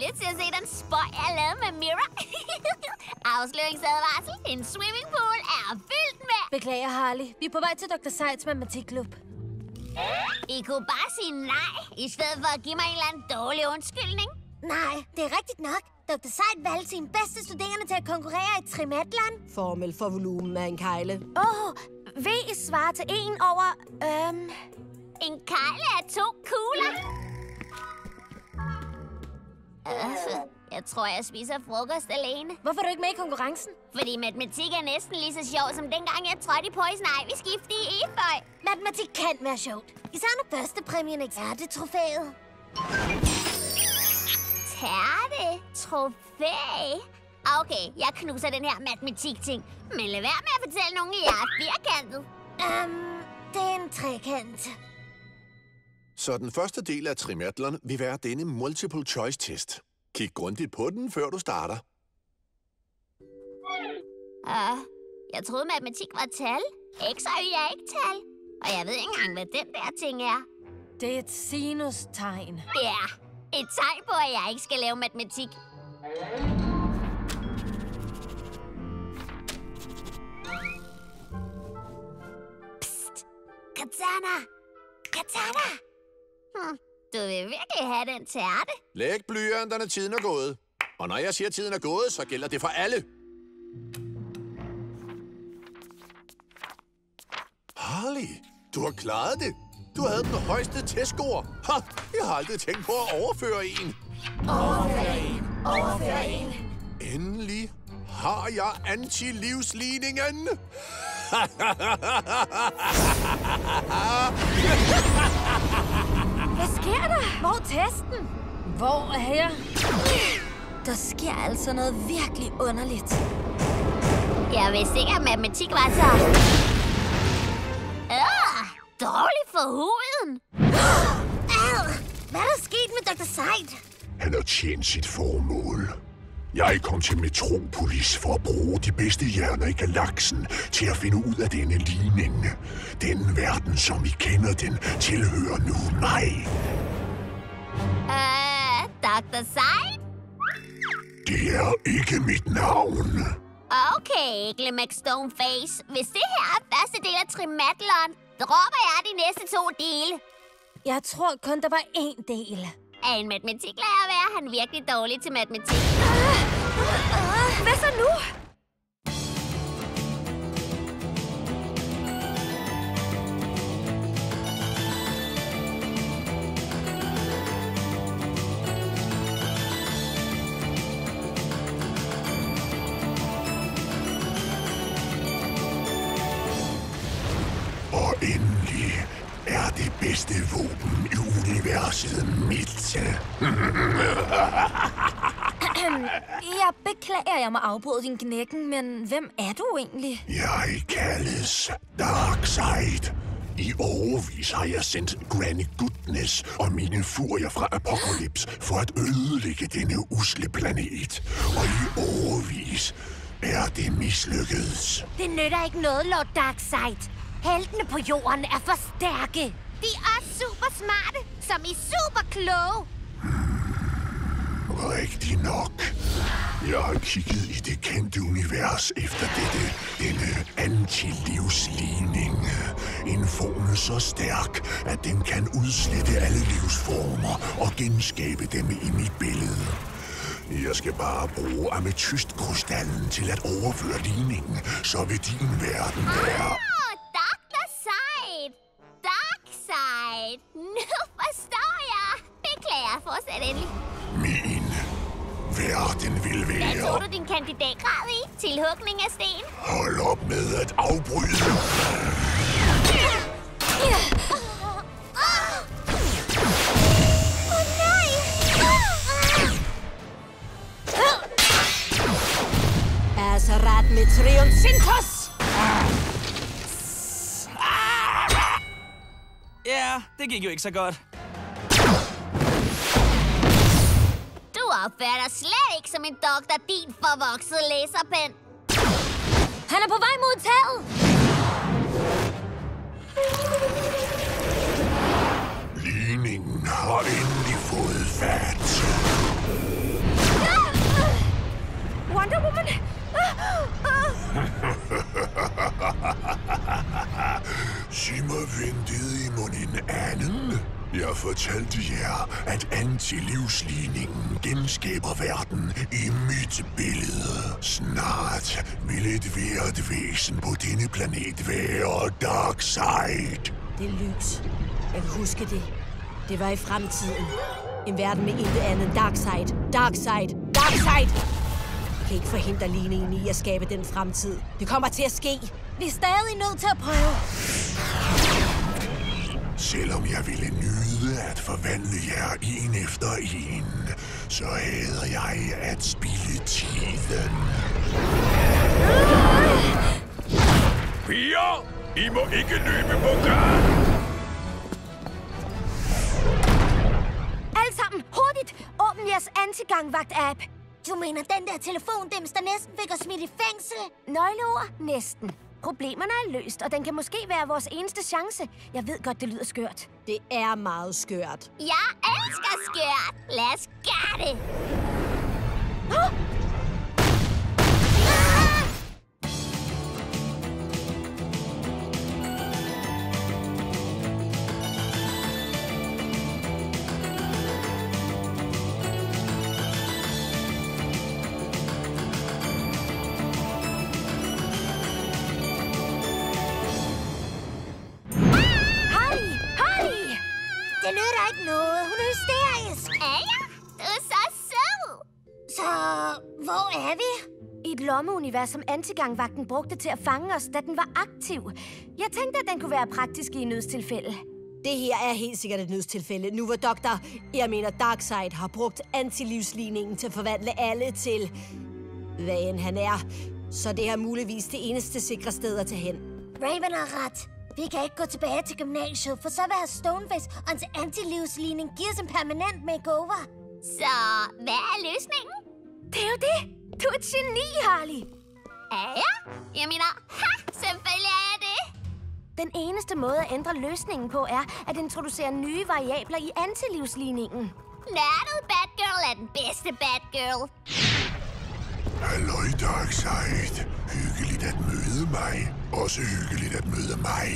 lyst til at se den spøj, jeg lavede med Mira? Afsløringsadvarsel. En swimmingpool er fyldt med... Beklager, Harley. Vi er på vej til Dr. Seids matematikklub. I kunne bare sige nej, i stedet for at give mig en eller anden dårlig undskyldning. Nej, det er rigtigt nok. Dr. Seid valgte sine bedste studerende til at konkurrere i trimatlon. Formel for volumen af en kejle. V svarer til 1 over... En kejle af 2 kugler. Jeg tror, jeg spiser frokost alene. Hvorfor er du ikke med i konkurrencen? Fordi matematik er næsten lige så sjov, som dengang jeg trådte i Poison Ivy skifte i Efeu. Matematik kan være sjovt. Især når første præmien er tærtetrofæet. Tærtetrofæ? Okay, jeg knuser den her matematik-ting. Men lad være med at fortælle nogen, at jeg er firkantet. Det er en trekant. Så den første del af trimatlon vil være denne multiple choice test. Kig grundigt på den, før du starter. Jeg troede, matematik var tal. X og Y er ikke tal. Og jeg ved ikke engang, hvad den der ting er. Det er et sinustegn. Ja, et tegn på, at jeg ikke skal lave matematik. Psst! Katana! Katana! Du vil virkelig have den tærte? Læg blyanterne, tiden er gået. Og når jeg siger, tiden er gået, så gælder det for alle. Harley, du har klaret det. Du havde den højeste testscore. Ha! Jeg har aldrig tænkt på at overføre en. Overfør en. Endelig har jeg antilivsligningen. Hvad sker der? Hvor er testen? Hvor er jeg? Der sker altså noget virkelig underligt. Jeg vidste ikke, at matematik var så... dårligt for huden. Hvad er der sket med Dr. Seid? Han har tjent sit formål. Jeg kom til Metropolis for at bruge de bedste hjerner i galaksen til at finde ud af denne ligning. Den verden, som I kender den, tilhører nu mig. Dr. Seid? Det er ikke mit navn. Okay, Glimek Stoneface. Hvis det her er første del af trimatlon, dropper jeg de næste 2 dele. Jeg tror kun, der var 1 del. Er en matematiklærer at være? Han er virkelig dårlig til matematik. Hvad så nu? Og endelig er det bedste våben i universet mit. Jeg beklager, jeg må afbryde din knækken, men hvem er du egentlig? Jeg kaldes Darkseid. I årevis har jeg sendt Granny Goodness og mine furier fra Apocalypse for at ødelægge denne usle planet. Og i årevis er det mislykkedes. Det nytter ikke noget, Lord Darkseid. Heltene på jorden er for stærke. De er også super smarte, som I super kloge. Rigtig nok. Jeg har kigget i det kendte univers efter denne antilivsligning. En formel så stærk, at den kan udslette alle livsformer og genskabe dem i mit billede. Jeg skal bare bruge amethystkrystallen til at overføre ligningen, så vil din verden være... Dr. Seid! Darkseid! Nu forstår jeg! Beklager, fortsæt endelig. Min verden vil være... Hvad tog du din kandidatgrad i? Tilhugning af sten? Hold op med at afbryde. Azarat Metrion Sintos! Ja, det gik jo ikke så godt. Du opfører dig slet ikke som en doktor, din forvoksede laserpen. Han er på vej mod taget! Ligningen har endelig fået fat. Wonder Woman! Sig mig, ventede I mon en anden? Jeg fortalte jer, at antilivsligningen genskaber verden i mit billede. Snart vil et hvert væsen på denne planet være Darkseid. Det er lys. Jeg kan huske det. Det var i fremtiden. En verden med intet andet end Darkseid. Darkseid. Darkseid! Jeg kan ikke forhindre ligningen i at skabe den fremtid. Det kommer til at ske. Vi er stadig nødt til at prøve. Selvom jeg ville nyde at forvandle jer en efter en, så hader jeg at spilde tiden. Piger, I må ikke løbe på gaden! Alle sammen, hurtigt! Åbn jeres antigangvagt-app. Du mener den der telefondims, der næsten fik os smidt i fængsel? Nøgleord? Næsten. Problemerne er løst, og den kan måske være vores eneste chance. Jeg ved godt, det lyder skørt. Det er meget skørt. Jeg elsker skørt. Lad os gøre det. Det nytter ikke noget. Hun er hysterisk. Er jeg? Du er så sød. Så hvor er vi? I et lommeunivers, som antigangvagten brugte til at fange os, da den var aktiv. Jeg tænkte, at den kunne være praktisk i nødstilfælde. Det her er helt sikkert et nødstilfælde. Nu hvor Darkseid har brugt antilivsligningen til at forvandle alle til, hvad end han er. Så det er muligvis det eneste sikre sted at tage hen. Raven har ret. Vi kan ikke gå tilbage til gymnasiet, for så vil have Stoneface og hans antilivsligning give os en permanent makeover. Så hvad er løsningen? Det er jo det! Du er et geni, Harley! Er jeg? Jeg mener, selvfølgelig er jeg det. Den eneste måde at ændre løsningen på er at introducere nye variabler i antilivsligningen. Nørdet Batgirl er den bedste Batgirl. Halløj, Darkseid. Hyggeligt at møde mig. Også hyggeligt at møde mig.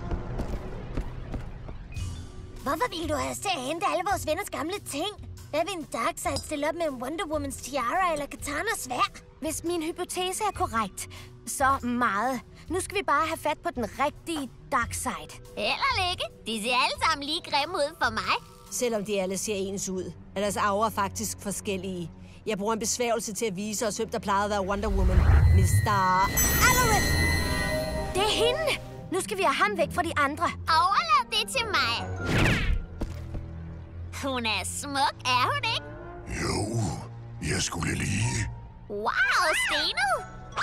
Hvorfor ville du have os til at hente alle vores venners gamle ting? Hvad vil en Darkseid stille op med en Wonder Woman's tiara eller katana sværd? Hvis min hypotese er korrekt, så meget. Nu skal vi bare have fat på den rigtige Darkseid. Eller ikke. De ser alle sammen lige grimme ud for mig. Selvom de alle ser ens ud, er deres aura faktisk forskellige. Jeg bruger en besværgelse til at vise os, hvem der plejede at være Wonder Woman. Mr. Alaric! Det er hende! Nu skal vi have ham væk fra de andre. Overlad det til mig. Hun er smuk, er hun ikke? Jo, jeg skulle lige. Wow, stenet!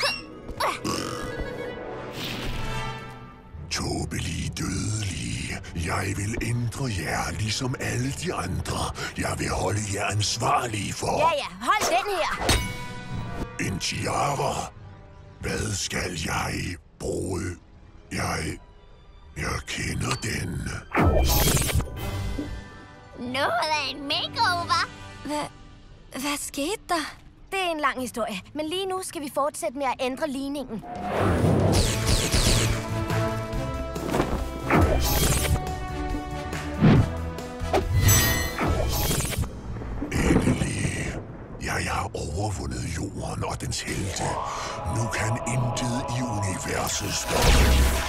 Tåbelige dødelige. Jeg vil ændre jer ligesom alle de andre. Jeg vil holde jer ansvarlige for... Ja, hold den her! En tiara. Hvad skal jeg bruge? Jeg kender den. Noget af en makeover. Hvad skete der? Det er en lang historie, men lige nu skal vi fortsætte med at ændre ligningen. Endelig. Jeg har overvundet jorden og dens helte. Nu kan intet i universet stoppe.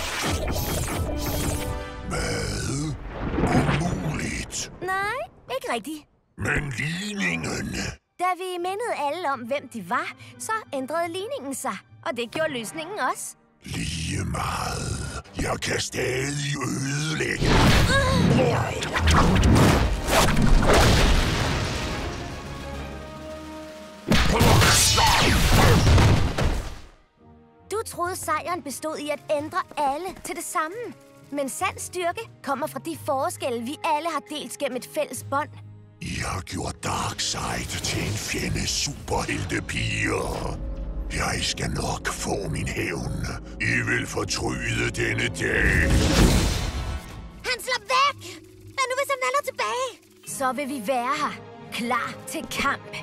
Hvad? Umuligt. Nej, ikke rigtigt. Men ligningen... Da vi mindede alle om, hvem de var, så ændrede ligningen sig. Og det gjorde løsningen også. Lige meget. Jeg kan stadig ødelægge. Du troede, sejren bestod i at ændre alle til det samme. Men sand styrke kommer fra de forskelle, vi alle har delt gennem et fælles bånd. I har gjort Darkseid til en fjende superheltepiger. Jeg skal nok få min hævn. I vil fortryde denne dag. Han slår væk! Hvad nu, hvis han vender tilbage? Så vil vi være her, klar til kamp.